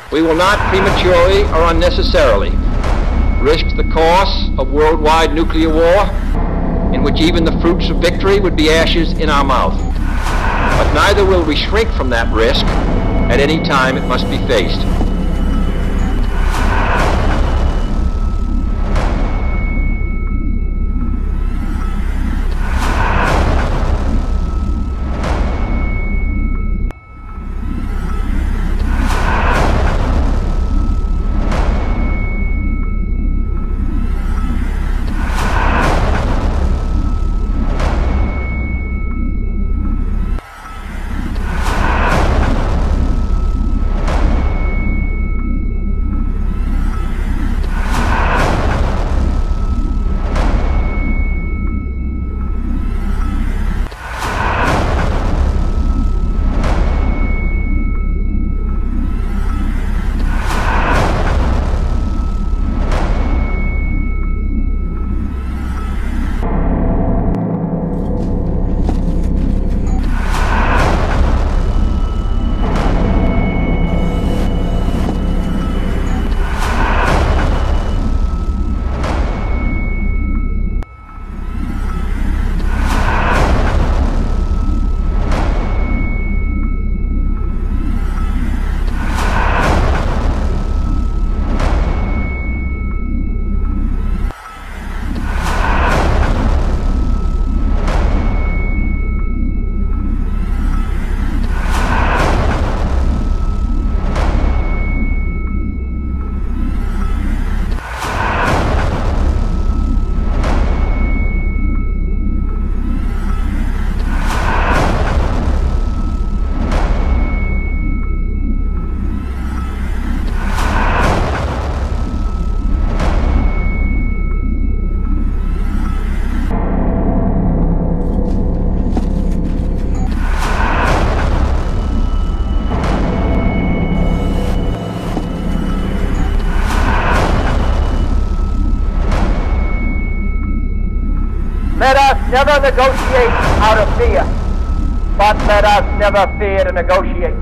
We will not prematurely or unnecessarily risk the course of worldwide nuclear war, in which even the fruits of victory would be ashes in our mouth. But neither will we shrink from that risk at any time it must be faced. Let us never negotiate out of fear, but let us never fear to negotiate.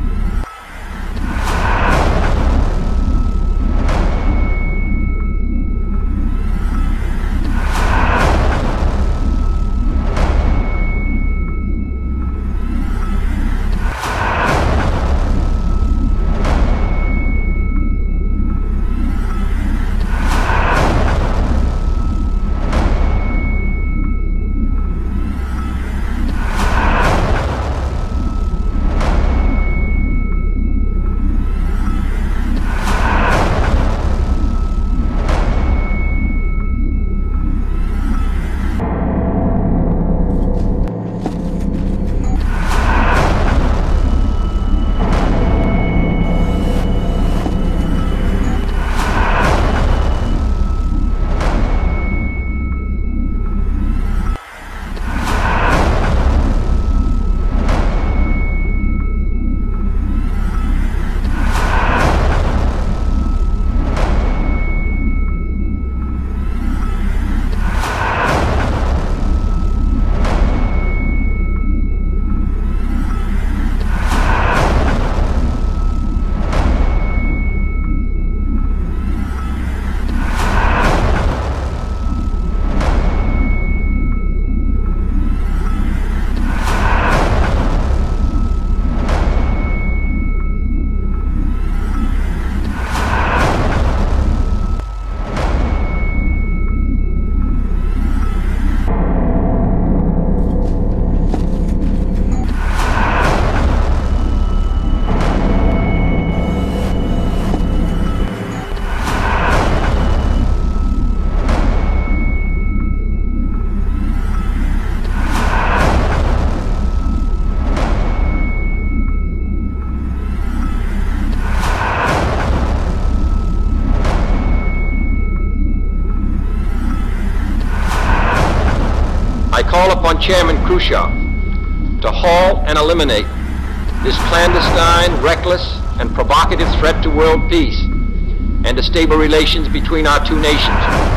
I call upon Chairman Khrushchev to halt and eliminate this clandestine, reckless, and provocative threat to world peace and to stable relations between our two nations.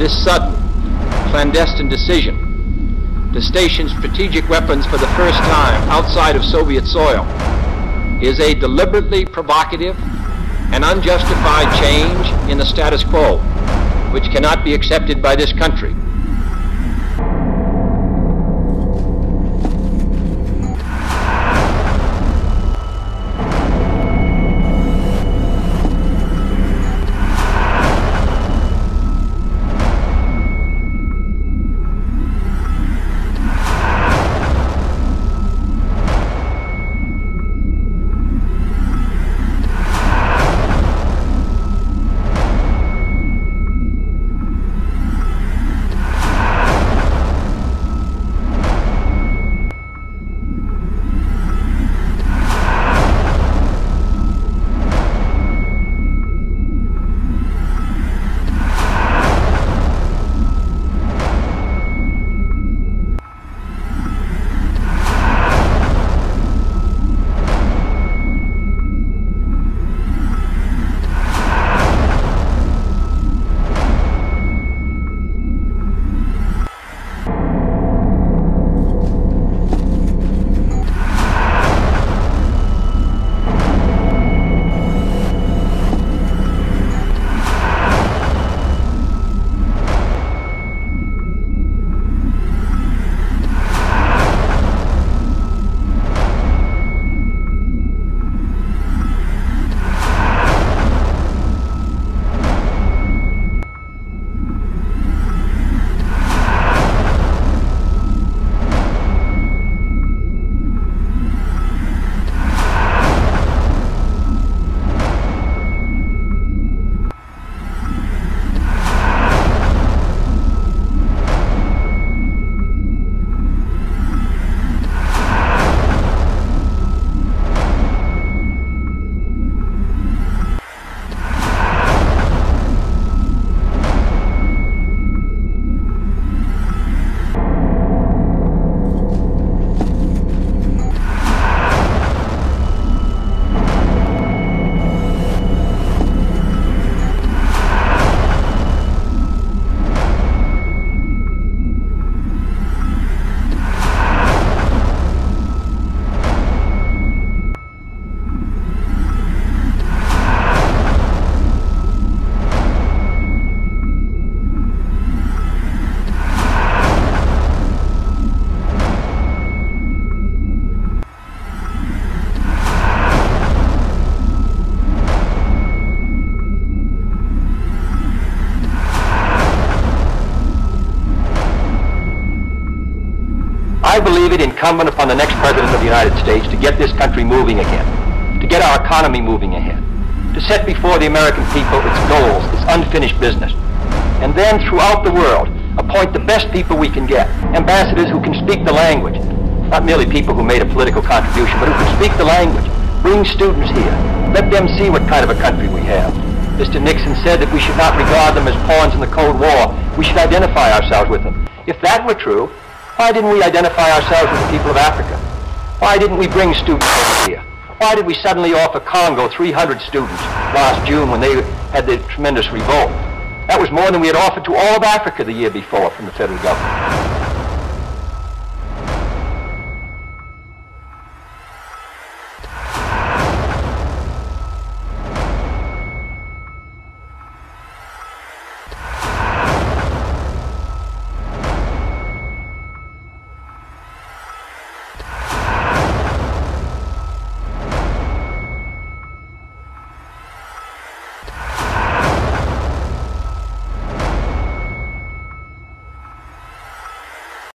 This sudden, clandestine decision to station strategic weapons for the first time outside of Soviet soil is a deliberately provocative and unjustified change in the status quo, which cannot be accepted by this country. I believe it incumbent upon the next President of the United States to get this country moving again, to get our economy moving ahead, to set before the American people its goals, its unfinished business, and then throughout the world appoint the best people we can get, ambassadors who can speak the language, not merely people who made a political contribution, but who can speak the language, bring students here, let them see what kind of a country we have. Mr. Nixon said that we should not regard them as pawns in the Cold War. We should identify ourselves with them. If that were true, why didn't we identify ourselves with the people of Africa? Why didn't we bring students over here? Why did we suddenly offer Congo 300 students last June when they had the tremendous revolt? That was more than we had offered to all of Africa the year before from the federal government.